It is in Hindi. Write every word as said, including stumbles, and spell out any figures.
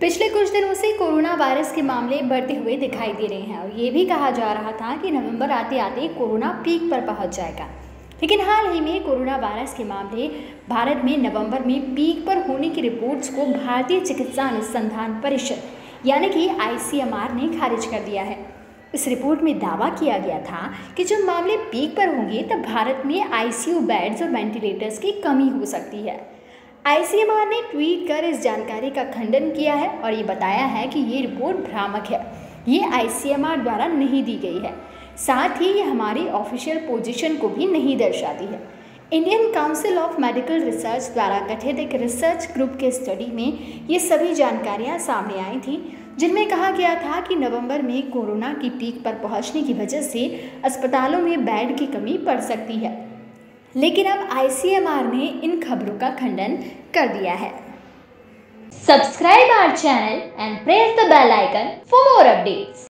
पिछले कुछ दिनों से कोरोना वायरस के मामले बढ़ते हुए दिखाई दे रहे हैं और ये भी कहा जा रहा था कि नवंबर आते आते कोरोना पीक पर पहुंच जाएगा। लेकिन हाल ही में कोरोना वायरस के मामले भारत में नवंबर में पीक पर होने की रिपोर्ट्स को भारतीय चिकित्सा अनुसंधान परिषद यानी कि आई सी एम आर ने खारिज कर दिया है। इस रिपोर्ट में दावा किया गया था कि जब मामले पीक पर होंगे तब भारत में आई सी यू बेड्स और वेंटिलेटर्स की कमी हो सकती है। आई सी एम आर ने ट्वीट कर इस जानकारी का खंडन किया है और ये बताया है कि ये रिपोर्ट भ्रामक है, ये आई सी एम आर द्वारा नहीं दी गई है, साथ ही ये हमारी ऑफिशियल पोजीशन को भी नहीं दर्शाती है। Indian Council of Medical Research द्वारा गठित एक रिसर्च ग्रुप के स्टडी में ये सभी जानकारियाँ सामने आई थी, जिनमें कहा गया था कि नवंबर में कोरोना की पीक पर पहुंचने की वजह से अस्पतालों में बेड की कमी पड़ सकती है। लेकिन अब आई सी एम आर ने इन खबरों का खंडन कर दिया है। Subscribe our channel and press the bell icon for more updates.